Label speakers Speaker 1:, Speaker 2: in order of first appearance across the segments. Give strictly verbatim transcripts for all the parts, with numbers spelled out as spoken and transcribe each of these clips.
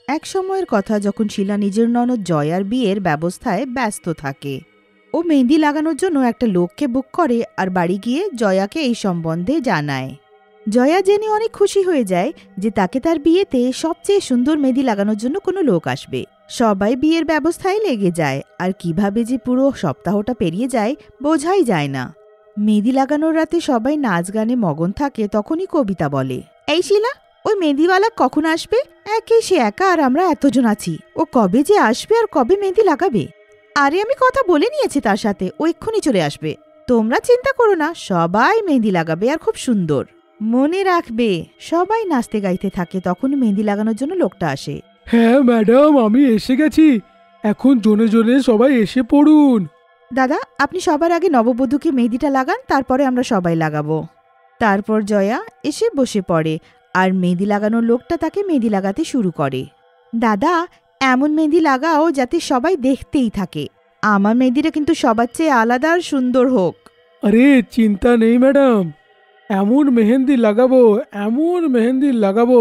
Speaker 1: এক সময়ের কথা যখন শিলা নিজের ননদ জয়ার বিয়ের ব্যবস্থায় ব্যস্ত থাকে। ও মেহেন্দি লাগানোর জন্য একটা লোককে বুক করে আর বাড়ি গিয়ে জয়াকে এই সম্বন্ধে জানায়। জয়া জেনে অনেক খুশি হয়ে যায় যে তাকে তার বিয়েতে সবচেয়ে সুন্দর মেহেন্দি লাগানোর জন্য কোনো লোক আসবে। সবাই বিয়ের ব্যবস্থায় লেগে যায়, আর কিভাবে যে পুরো সপ্তাহটা পেরিয়ে যায় বোঝাই যায় না। মেহেন্দি লাগানোর রাতে সবাই নাচ গানে মগন থাকে, তখনই কবিতা বলে, এই শিলা, ওই মেহেন্দিওয়ালা কখন আসবে? একে সে একা আর আমরা এতজন আছি, ও কবে যে আসবে আর কবে মেহেন্দি লাগাবে? আরে আমি কথা বলে নিয়েছি তার সাথে, ও এক্ষুনি চলে আসবে। তোমরা চিন্তা করো না, সবাই মেহেন্দি লাগাবে আর খুব সুন্দর। মনে রাখবে। সবাই নাচতে গাইতে থাকে, তখন মেহেন্দি লাগানোর জন্য লোকটা আসে।
Speaker 2: হ্যাঁ ম্যাডাম, আমি এসে গেছি, এখন জনে জনে সবাই এসে পড়ুন।
Speaker 1: দাদা, আপনি সবার আগে নববধূকে মেহেন্দিটা লাগান, তারপরে আমরা সবাই লাগাবো। তারপর জয়া এসে বসে পড়ে আর মেহেন্দি লাগানোর লোকটা তাকে মেহেন্দি লাগাতে শুরু করে। দাদা, এমন মেহেন্দি লাগাও যাতে সবাই দেখতেই থাকে। আমার মেহেন্দিটা কিন্তু সবার চেয়ে আলাদা আর সুন্দর হোক।
Speaker 2: আরে চিন্তা নেই ম্যাডাম, এমন মেহেন্দি লাগাবো, এমন মেহেন্দি লাগাবো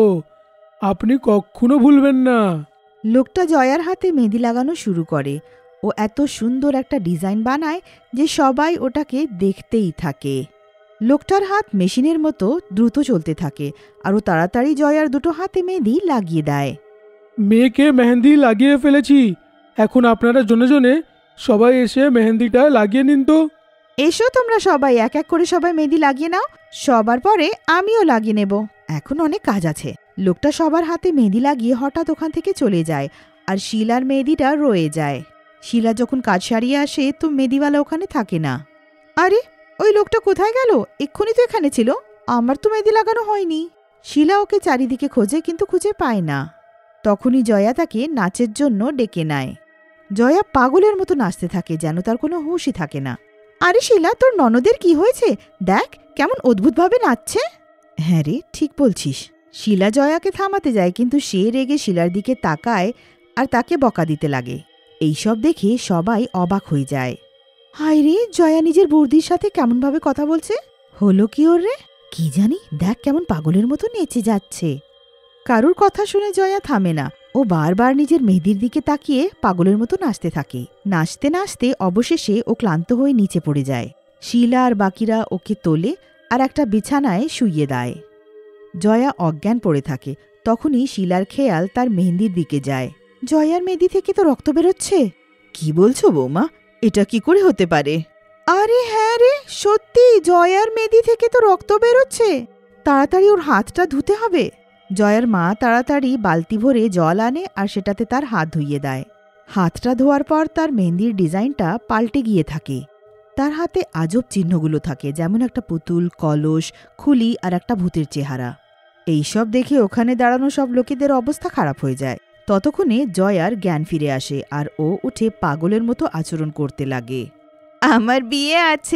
Speaker 2: আপনি কখনো ভুলবেন না।
Speaker 1: লোকটা জয়ার হাতে মেহেন্দি লাগানো শুরু করে। ও এত সুন্দর একটা ডিজাইন বানায় যে সবাই ওটাকে দেখতেই থাকে। লোকটার হাত মেশিনের মতো দ্রুত চলতে থাকে, আর ও তাড়াতাড়ি জয়ার দুটো হাতে মেহেন্দি লাগিয়ে দেয়।
Speaker 2: মেয়েকে মেহেন্দি লাগিয়ে ফেলেছি, এখন আপনারা জনে জনে সবাই এসে মেহেন্দিটা লাগিয়ে নিন তো।
Speaker 1: এসো তোমরা সবাই, এক এক করে সবাই মেহেন্দি লাগিয়ে নাও। সবার পরে আমিও লাগিয়ে নেব, এখন অনেক কাজ আছে। লোকটা সবার হাতে মেহেন্দি লাগিয়ে হঠাৎ ওখান থেকে চলে যায়, আর শিলার মেহেন্দিটা রয়ে যায়। শিলা যখন কাজ সারিয়ে আসে তো মেহেন্দিওয়ালা ওখানে থাকে না। আরে, ওই লোকটা কোথায় গেল? এক্ষুনি তো এখানে ছিল, আমার তো মেহেন্দি লাগানো হয়নি। শিলা ওকে চারিদিকে খোঁজে, কিন্তু খুঁজে পায় না। তখনই জয়া তাকে নাচের জন্য ডেকে নেয়। জয়া পাগলের মতো নাচতে থাকে, যেন তার কোনো হুঁশই থাকে না। আরে শিলা, তোর ননদের কি হয়েছে? দেখ কেমন অদ্ভুতভাবে নাচছে। হ্যাঁ রে, ঠিক বলছিস। শিলা জয়াকে থামাতে যায়, কিন্তু সে রেগে শিলার দিকে তাকায় আর তাকে বকা দিতে লাগে। এইসব দেখে সবাই অবাক হয়ে যায়। হায় রে, জয়া নিজের বৌদির সাথে কেমনভাবে কথা বলছে। হলো কি ওর রে? কি জানি, দেখ কেমন পাগলের মতো নেচে যাচ্ছে। কারুর কথা শুনে জয়া থামে না। ও বারবার নিজের মেহেদির দিকে তাকিয়ে পাগলের মতো নাচতে থাকে। নাচতে নাচতে অবশেষে ও ক্লান্ত হয়ে নিচে পড়ে যায়। শিলা আর বাকিরা ওকে তোলে আর একটা বিছানায় শুইয়ে দেয়। জয়া অজ্ঞান পড়ে থাকে। তখনই শিলার খেয়াল তার মেহেন্দির দিকে যায়। জয়ার মেহেদি থেকে তো রক্ত বেরোচ্ছে। কি বলছো বৌমা? এটা কি করে হতে পারে? আরে হ্যাঁ রে, সত্যি জয়ার মেহেদি থেকে তো রক্ত বেরোচ্ছে। তাড়াতাড়ি ওর হাতটা ধুতে হবে। জয়ার মা তাড়াতাড়ি বালতি ভরে জল আনে আর সেটাতে তার হাত ধুইয়ে দেয়। হাতটা ধোয়ার পর তার মেহেন্দির ডিজাইনটা পাল্টে গিয়ে থাকে। তার হাতে আজব চিহ্নগুলো থাকে, যেমন একটা পুতুল, কলস, খুলি আর একটা ভূতের চেহারা। এইসব দেখে ওখানে দাঁড়ানো সব লোকেদের অবস্থা খারাপ হয়ে যায়। ততক্ষণে জয়ার জ্ঞান ফিরে আসে আর ও উঠে পাগলের মতো আচরণ করতে লাগে। আমার বিয়ে আছে,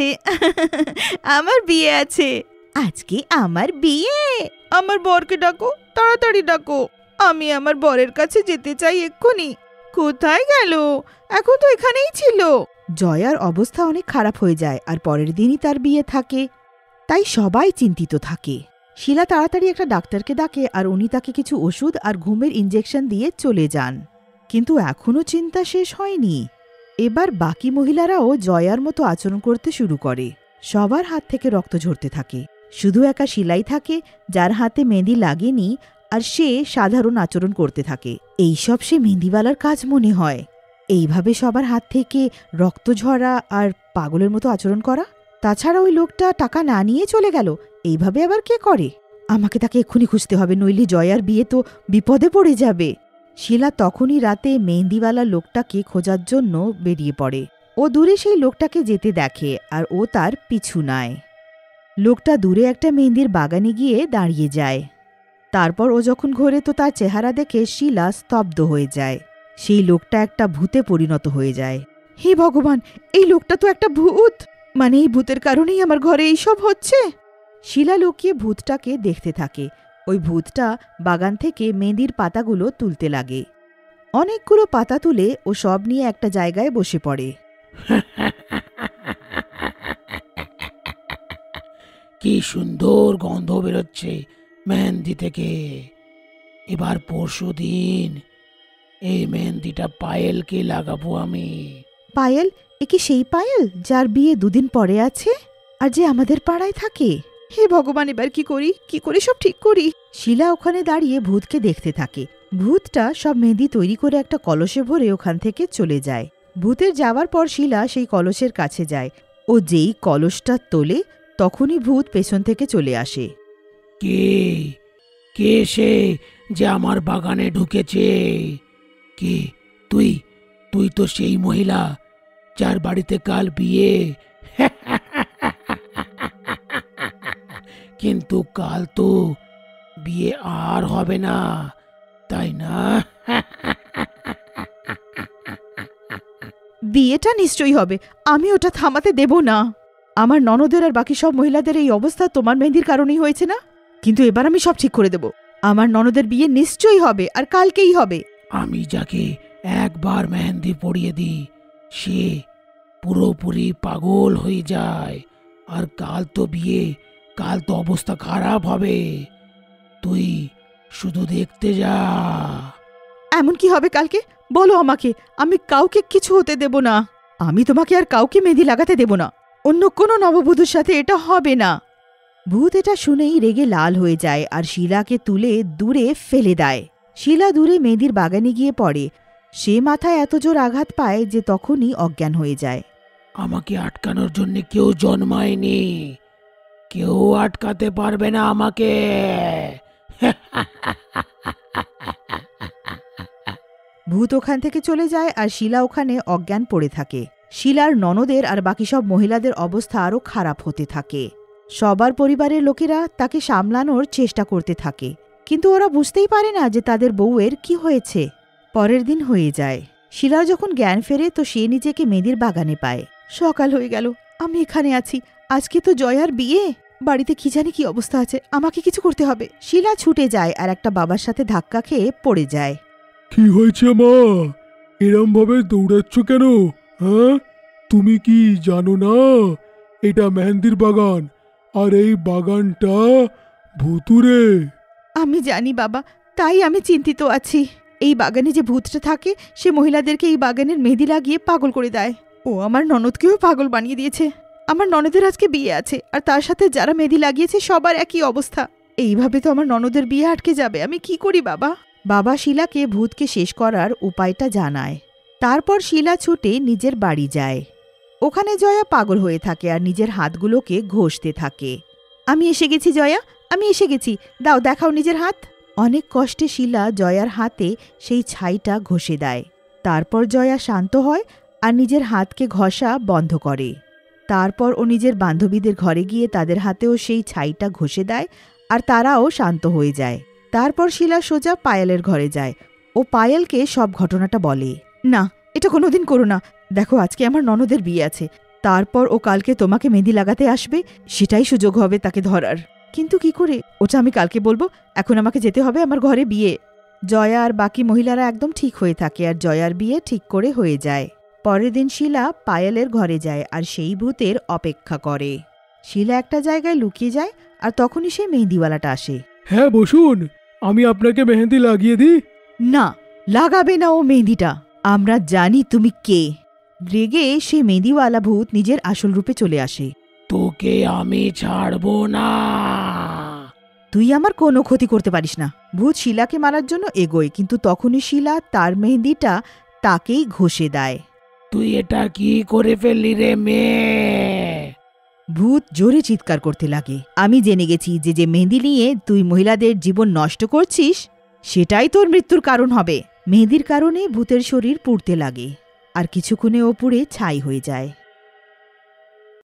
Speaker 1: আমার বিয়ে আছে, আজকে আমার বিয়ে। আমার বরকে ডাকো, তাড়াতাড়ি ডাকো, আমি আমার বরের কাছে যেতে চাই এক্ষুনি। কোথায় গেল? এখন তো এখানেই ছিল। জয়ার অবস্থা অনেক খারাপ হয়ে যায়, আর পরের দিনই তার বিয়ে থাকে। তাই সবাই চিন্তিত থাকে। শিলা তাড়াতাড়ি একটা ডাক্তারকে ডাকে আর উনি তাকে কিছু ওষুধ আর ঘুমের ইঞ্জেকশন দিয়ে চলে যান। কিন্তু এখনও চিন্তা শেষ হয়নি। এবার বাকি মহিলারাও জয়ার মতো আচরণ করতে শুরু করে। সবার হাত থেকে রক্ত ঝরতে থাকে। শুধু একা শিলাই থাকে যার হাতে মেহেন্দি লাগেনি, আর সে সাধারণ আচরণ করতে থাকে। এইসব সে মেহেন্দিওয়ালার কাজ মনে হয়। এইভাবে সবার হাত থেকে রক্ত ঝরা আর পাগলের মতো আচরণ করা। তাছাড়া ওই লোকটা টাকা না নিয়ে চলে গেল, এইভাবে আবার কে করে? আমাকে তাকে এক্ষুনি খুঁজতে হবে, নইলে জয়ার বিয়ে তো বিপদে পড়ে যাবে। শিলা তখনই রাতে মেহেন্দিওয়ালা লোকটাকে খোঁজার জন্য বেরিয়ে পড়ে। ও দূরে সেই লোকটাকে যেতে দেখে আর ও তার পিছু নেয়। লোকটা দূরে একটা মেহেন্দির বাগানে গিয়ে দাঁড়িয়ে যায়। তারপর ও যখন ঘোরে তো তার চেহারা দেখে শিলা স্তব্ধ হয়ে যায়। সেই লোকটা একটা ভূতে পরিণত হয়ে যায়। হে ভগবান, এই লোকটা তো একটা ভূত! মানে এই ভূতের কারণেই আমার ঘরে এইসব হচ্ছে। শিলা লুকিয়ে ভূতটাকে দেখতে থাকে। ওই ভূতটা বাগান থেকে মেহেন্দির পাতাগুলো তুলতে লাগে। অনেকগুলো পাতা তুলে ও সব নিয়ে একটা জায়গায় বসে পড়ে।
Speaker 3: কি সুন্দর গন্ধ বেরোচ্ছে মেহেন্দি থেকে। এবার পরশু দিন এই মেহেন্দিটা পায়েলকে লাগাবো আমি।
Speaker 1: পায়েল? এ কি সেই পায়েল যার বিয়ে দুদিন পরে আছে আর যে আমাদের পাড়ায় থাকে? হে ভগবান, এবার কি করি, কি করে সব ঠিক করি? শিলা ওখানে দাঁড়িয়ে ভূতকে দেখতে থাকে। ভূতটা সব মেহেদি তৈরি করে একটা কলসে ভরে ওখান থেকে চলে যায়। ভূতের যাওয়ার পর শিলা সেই কলসের কাছে যায়। ও যেই কলসটা তোলে তখনই ভূত পেছন থেকে চলে আসে।
Speaker 3: কে কে সে যে আমার বাগানে ঢুকেছে? কে তুই? তুই তো সেই মহিলা যার বাড়িতে কাল বিয়ে। কিন্তু কাল তো বিয়ে আর হবে না, তাই না?
Speaker 1: বিয়েটা নিশ্চয়ই হবে, আমি ওটা থামাতে দেব না। আমার ননদের আর বাকি সব মহিলাদের এই অবস্থা তোমার মেহেন্দির কারণেই হয়েছে না? কিন্তু এবার আমি সব ঠিক করে দেব। আমার ননদের বিয়ে নিশ্চয়ই হবে, আর কালকেই হবে।
Speaker 3: আমি যাকে একবার মেহেন্দি পরিয়ে দিই সে পুরোপুরি পাগল হয়ে যায়। আর কাল তো বিয়ে, কাল তো অবস্থা খারাপ হবে। তুই শুধু দেখতে যা।
Speaker 1: এমন কি হবে কালকে বলো আমাকে, আমি কাউকে কিছু হতে দেব না। আমি তোমাকে আর কাউকে মেহেদি লাগাতে দেব না। অন্য কোনো নববধূর সাথে এটা হবে না। ভূত এটা শুনেই রেগে লাল হয়ে যায় আর শিলাকে তুলে দূরে ফেলে দেয়। শিলা দূরে মেহেদির বাগানে গিয়ে পড়ে। সে মাথায় এত জোর আঘাত পায় যে তখনই অজ্ঞান হয়ে যায়।
Speaker 3: আমাকে আটকানোর জন্য কেউ জন্মায়নি, কেউ আটকাতে পারবে না আমাকে।
Speaker 1: ভূত ওখান থেকে চলে যায় আর শিলা ওখানে অজ্ঞান পড়ে থাকে। শিলার ননদের আর বাকি সব মহিলাদের অবস্থা আরও খারাপ হতে থাকে। সবার পরিবারের লোকেরা তাকে সামলানোর চেষ্টা করতে থাকে, কিন্তু ওরা বুঝতেই পারে না যে তাদের বউয়ের কি হয়েছে। পরের দিন হয়ে যায়। শিলার যখন জ্ঞান ফেরে তো সে নিজেকে মেহেদির বাগানে পায়। সকাল হয়ে গেল, আমি এখানে আছি। আজকে তো জয়ার বিয়ে। বাড়িতে কি জানি কি অবস্থা আছে, আমাকে কিছু করতে হবে। শিলা ছুটে যায় আর একটা বাবার সাথে ধাক্কা খেয়ে পড়ে যায়।
Speaker 2: কি হয়েছে মা? এরম ভাবে দৌড়াচ্ছ কেন? হ্যাঁ, তুমি কি জানো না এটা মেহেন্দির বাগান, আর এই বাগানটা ভুতুরে?
Speaker 1: আমি জানি বাবা, তাই আমি চিন্তিত আছি। এই বাগানে যে ভূতটা থাকে সে মহিলাদেরকে এই বাগানের মেহেদি লাগিয়ে পাগল করে দেয়। ও আমার ননদকেও পাগল বানিয়ে দিয়েছে। আমার ননদের আজকে বিয়ে আছে, আর তার সাথে যারা মেহেদি লাগিয়েছে সবার একই অবস্থা। এইভাবে তো আমার ননদের বিয়ে আটকে যাবে। আমি কি করি বাবা? বাবা শিলাকে ভূতকে শেষ করার উপায়টা জানায়। তারপর শিলা ছুটে নিজের বাড়ি যায়। ওখানে জয়া পাগল হয়ে থাকে আর নিজের হাতগুলোকে ঘষতে থাকে। আমি এসে গেছি জয়া, আমি এসে গেছি, দাও দেখাও নিজের হাত। অনেক কষ্টে শিলা জয়ার হাতে সেই ছাইটা ঘষে দেয়। তারপর জয়া শান্ত হয় আর নিজের হাতকে ঘষা বন্ধ করে। তারপর ও নিজের বান্ধবীদের ঘরে গিয়ে তাদের হাতেও সেই ছাইটা ঘষে দেয় আর তারাও শান্ত হয়ে যায়। তারপর শিলা সোজা পায়েলের ঘরে যায়। ও পায়েলকে সব ঘটনাটা বলে। না, এটা কোনোদিন করো না। দেখো আজকে আমার ননদের বিয়ে আছে, তারপর ও কালকে তোমাকে মেহেদি লাগাতে আসবে, সেটাই সুযোগ হবে তাকে ধরার। কিন্তু কি করে? ওটা আমি কালকে বলবো, এখন আমাকে যেতে হবে, আমার ঘরে বিয়ে। জয়া আর বাকি মহিলারা একদম ঠিক হয়ে থাকে আর জয়ার বিয়ে ঠিক করে হয়ে যায়। পরের দিন শিলা পায়েলের ঘরে যায় আর সেই ভূতের অপেক্ষা করে। শিলা একটা জায়গায় লুকিয়ে যায় আর তখনই সেই মেহেদিওয়ালাটা আসে।
Speaker 2: হ্যাঁ বসুন, আমি আপনাকে মেহেন্দি লাগিয়ে দিই।
Speaker 1: না, লাগাবে না ও মেহেদিটা। আমরা জানি তুমি কে। রেগে সেই মেহেদিওয়ালা ভূত নিজের আসল রূপে চলে আসে।
Speaker 3: তোকে আমি ছাড়বো না।
Speaker 1: তুই আমার কোনো ক্ষতি করতে পারিস না। ভূত শিলাকে মারার জন্য এগোয়, কিন্তু তখনই শিলা তার মেহেদিটা তাকেই ঘষে দেয়।
Speaker 3: তুই এটা কি করে ফেললি রে মেয়ে?
Speaker 1: ভূত জোরে চিৎকার করতে লাগে। আমি জেনে গেছি যে যে মেহেদি নিয়ে তুই মহিলাদের জীবন নষ্ট করছিস সেটাই তোর মৃত্যুর কারণ হবে। মেহেদির কারণে ভূতের শরীর পুড়তে লাগে আর কিছুক্ষণে ও পুড়ে ছাই হয়ে যায়।